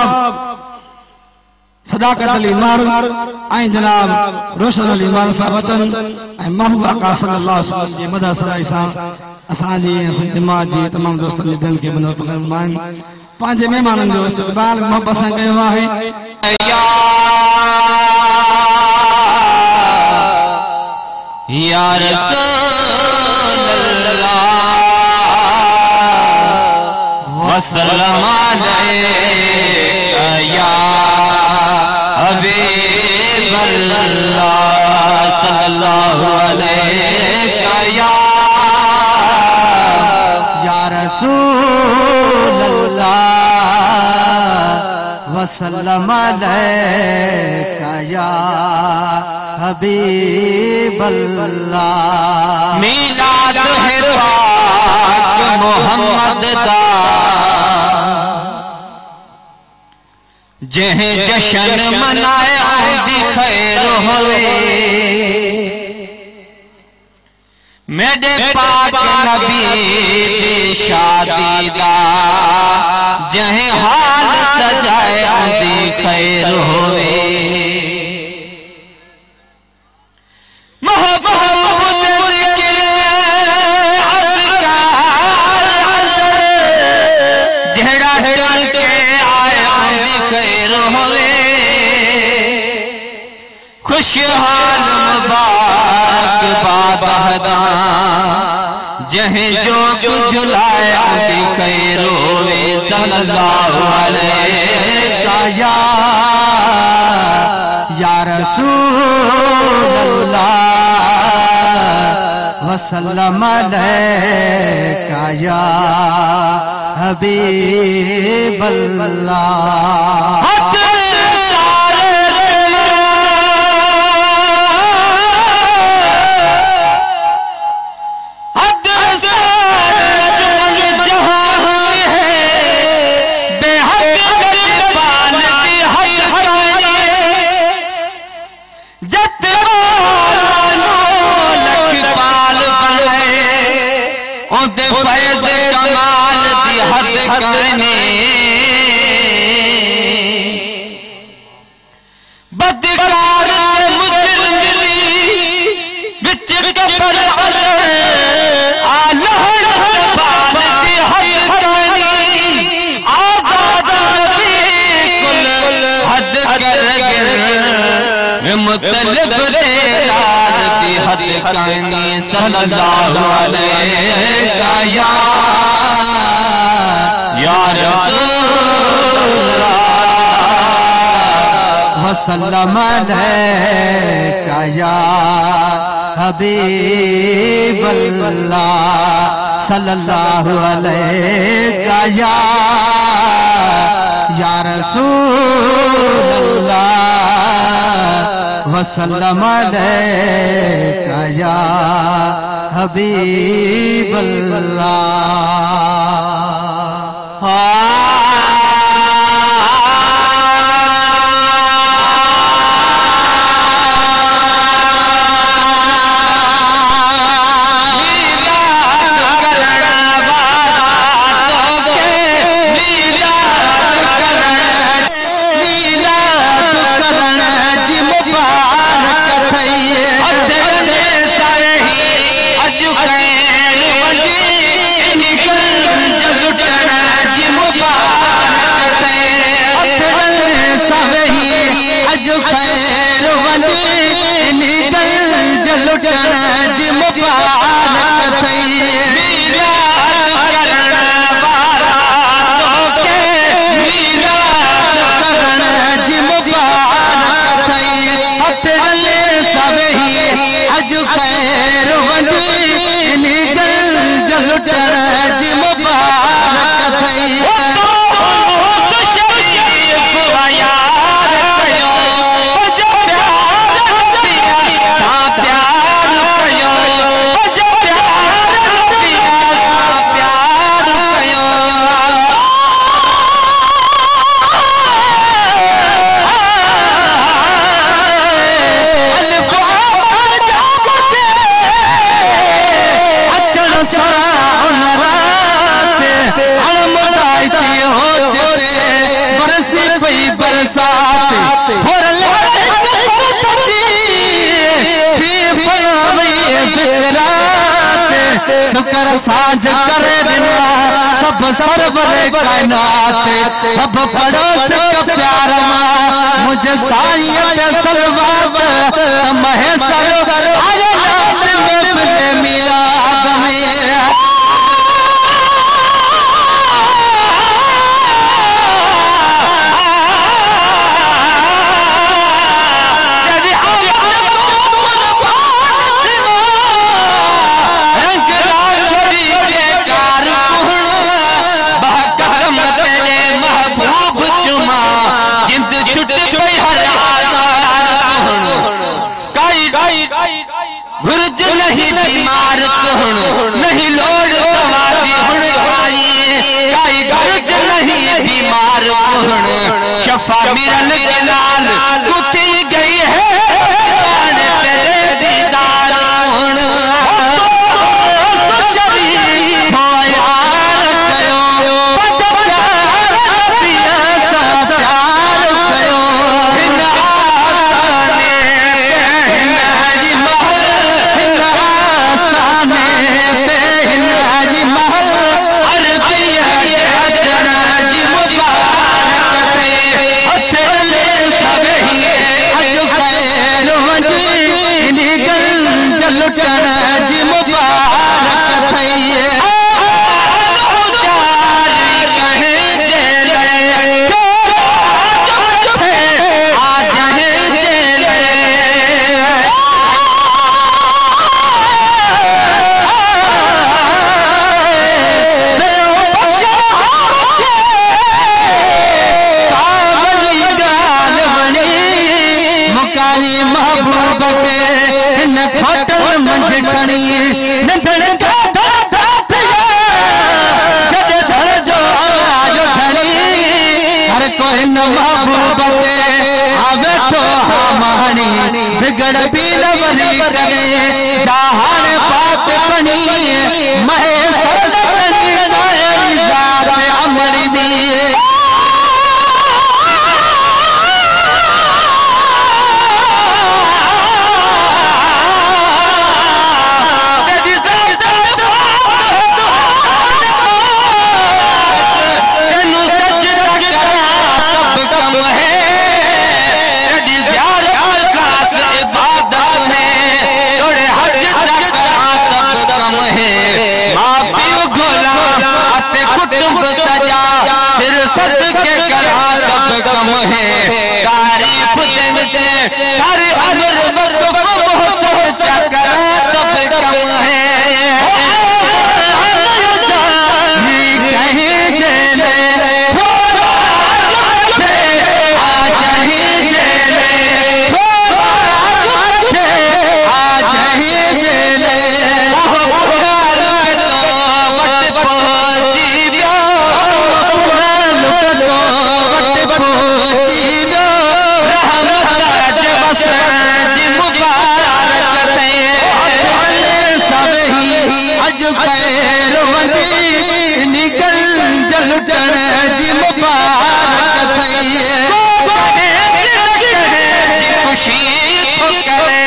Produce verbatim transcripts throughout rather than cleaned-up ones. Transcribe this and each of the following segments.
जनाब सदाकत अली मार ऐं जनाब रोशन अली मार साहब अचन ऐं महबूब आका सल्लल्लाहु अलैहि वसल्लम जी मदद सराई सां असांजी ख़िदमत जी तमाम दोस्तन जे दिल खे बनो पकड़मान पंहिंजे महिमाननि जो इस्तक़बाल मोहब्बत सां कयो आहे। या रसूलल्लाह वसल्लम अलैका या हबीबल्लाह सल्लल्लाहु अलैका या या रसूलल्लाह वसल्लम अलैका या हबीबल्लाह। मिलाद है पाक मोहम्मद दा जह जशन मनाया दी खैर होवे मेरे पाक नबी दी शादी दा जह हाल सजाया दी खैर होवे खुशहाल मुबारक बाबहदा जह जो झुलाया दिखे रोवे सल्लल्लाहु अलैका या या रसूलल्लाह वसल्लम अलैका या हबीबल्लाह। बदकार मुजरिमी विच कबर आलह बाल दी हकनी आजाद नबी कुल हद कर मुतलब दे राज दी हकनी सल्लल्लाहु अलैका या या रसूलल्लाह वसल्लम अलैका या हबीबल्लाह सल्लल्लाहु अलैका या या रसूलल्लाह वसल्लम अलैका या हबीबल्लाह। शुक्र साझ करे बिना सब सरवर कायनात सब पड़ोस का प्यार मुझे साईं सलवात महेश्वर आए रात में मिले मिलाद में गुरज नहीं बीमार कौन नहीं लोड़ सवारी हुण आई काई गुरज नहीं बीमार कौन शफा मिरन के लाल कुटी गई है तेरे दीदार कौन बिगड़ भी लवरी करे जहान बात बनी महेश्वर अमरी दी कम है तारीफ देते सारे अमर सब कम है कहीं जेले आ जाही जेले आ जाही जेले निकल जल चढ़ जी मुबारक खुशी करे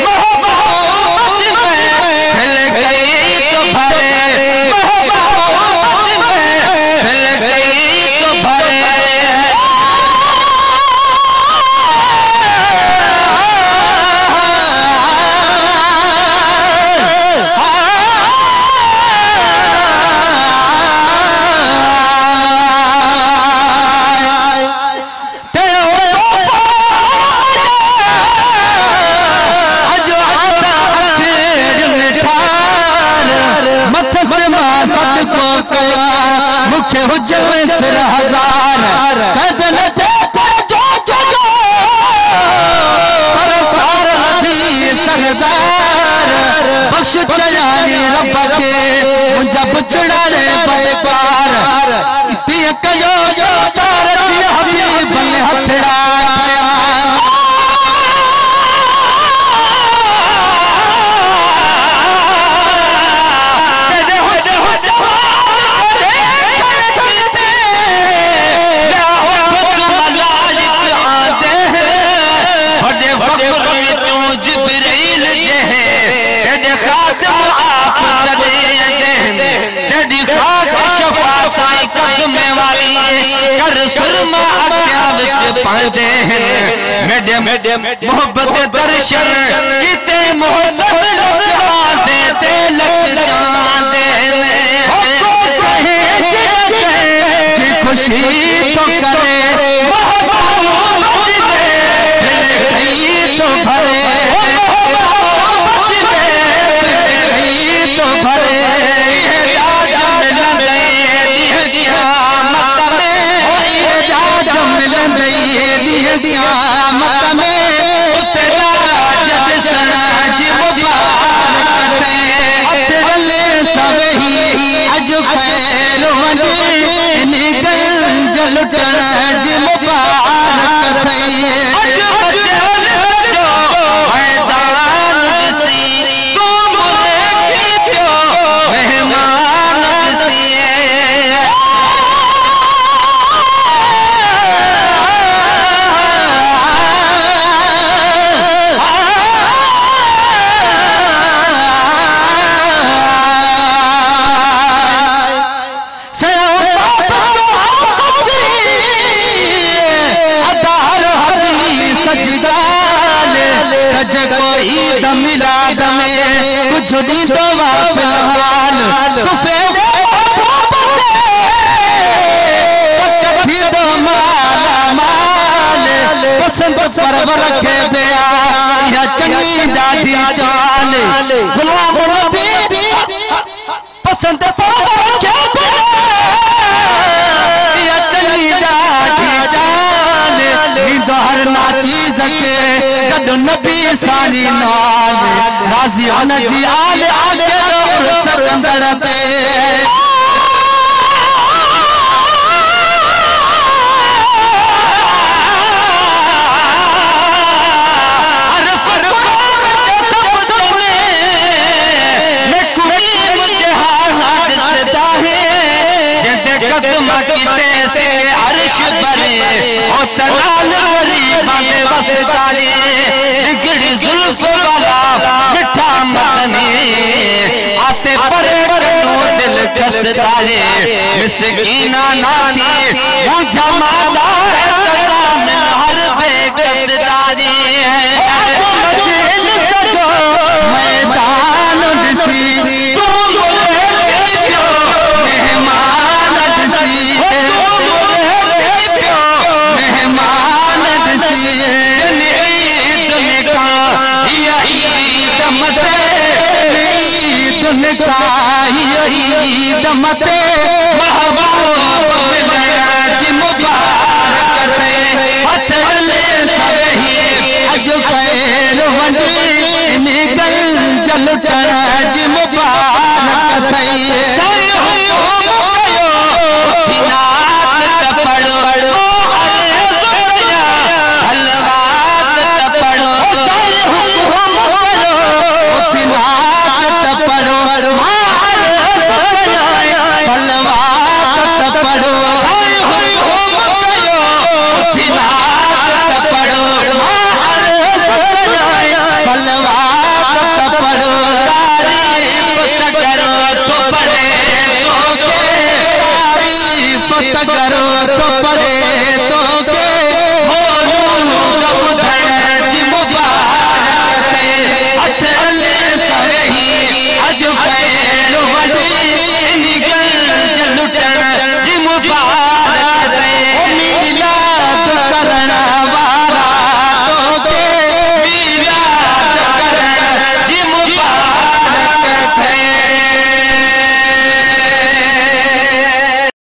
फिर गई तो भरे फिर गई तो भरे मुख्य हुज्जत हजार कदल सरदार बख्श चयानी रब के मुंहिंजा पुछड़ा रे बेकार तीअं कयो जो तार हबीब भले हथड़ा जिब्रील जे है खातम आप पाते हैं मेडे मेडे मोहब्बत दर्शन किते मोहब्बत देते लग जाते खुशी तो करे तो भरे तो भरे दिया मत में तेरा जब सराज मुबारक है अतले सब ही अज खैर वंदे निकल जल सराज मुबारक है मिलाद में कुछ दी तो फिलहाल तो माला माल पसंद परवर रखे दिया या चंगी दादी चाल गुलाम नबी पसंद परवर रखे दिया या चंगी दादी चाल हर नाची सके गद नबी सानी नाल राजी नदी आल आगे सरंदर ते अर्श बने और तलाल वली बांधे वफादारी गिड़ी जुल्फ वाला मिठा मदनी आते परे करो दिल खसदारे मिस्कीना नाती मुझा मादा में हर बेकसदारी मैदान दिसी मते